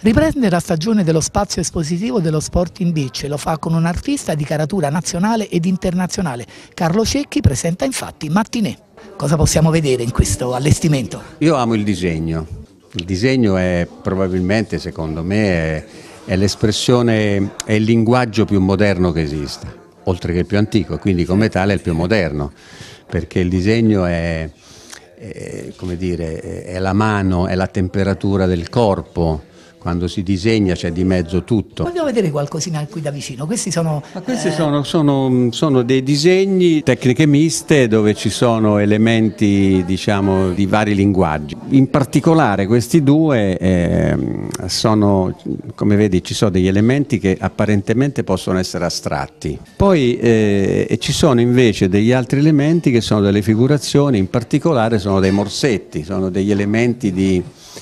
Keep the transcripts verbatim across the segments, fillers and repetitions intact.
Riprende la stagione dello spazio espositivo dello sport in beach e lo fa con un artista di caratura nazionale ed internazionale. Carlo Cecchi presenta infatti Mattinè. Cosa possiamo vedere in questo allestimento? Io amo il disegno. Il disegno è probabilmente, secondo me, è, è l'espressione, è il linguaggio più moderno che esista, oltre che il più antico, quindi come tale è il più moderno, perché il disegno è, è, come dire, è la mano, è la temperatura del corpo. Quando si disegna c'è di mezzo tutto. Vogliamo vedere qualcosina qui da vicino. Questi sono, Ma questi eh... sono, sono, sono dei disegni, tecniche miste, dove ci sono elementi, diciamo, di vari linguaggi. In particolare questi due eh, sono, come vedi, ci sono degli elementi che apparentemente possono essere astratti. Poi eh, ci sono invece degli altri elementi che sono delle figurazioni, in particolare sono dei morsetti, sono degli elementi di,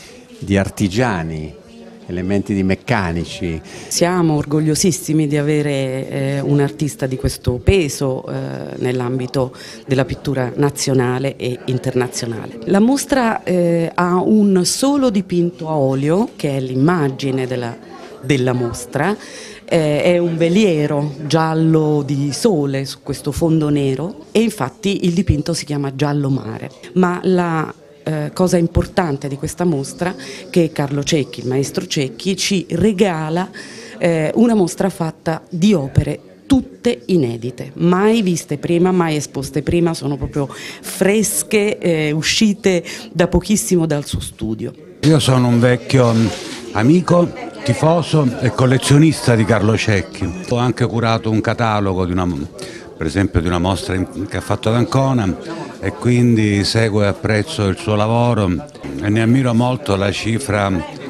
di artigiani, elementi di meccanici. Siamo orgogliosissimi di avere eh, un artista di questo peso eh, nell'ambito della pittura nazionale e internazionale. La mostra eh, ha un solo dipinto a olio, che è l'immagine della, della mostra. Eh, è un veliero giallo di sole su questo fondo nero e infatti il dipinto si chiama Giallo Mare. Ma la Eh, cosa importante di questa mostra che Carlo Cecchi, il maestro Cecchi, ci regala eh, una mostra fatta di opere tutte inedite, mai viste prima, mai esposte prima, sono proprio fresche, eh, uscite da pochissimo dal suo studio. Io sono un vecchio amico, tifoso e collezionista di Carlo Cecchi. Ho anche curato un catalogo di una, per esempio di una mostra che ha fatto ad Ancona, e quindi seguo e apprezzo il suo lavoro e ne ammiro molto la cifra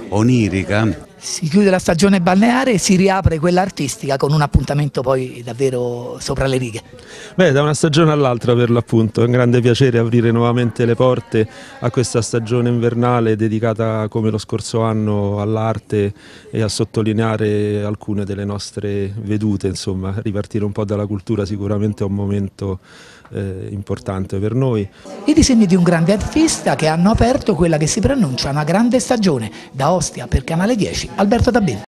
onirica. Si chiude la stagione balneare e si riapre quella artistica con un appuntamento poi davvero sopra le righe. Beh, da una stagione all'altra per l'appunto, è un grande piacere aprire nuovamente le porte a questa stagione invernale dedicata come lo scorso anno all'arte e a sottolineare alcune delle nostre vedute, insomma, ripartire un po' dalla cultura sicuramente è un momento eh, importante per noi. I disegni di un grande artista che hanno aperto quella che si preannuncia una grande stagione. Da Ostia per Canale dieci, Alberto Dabini.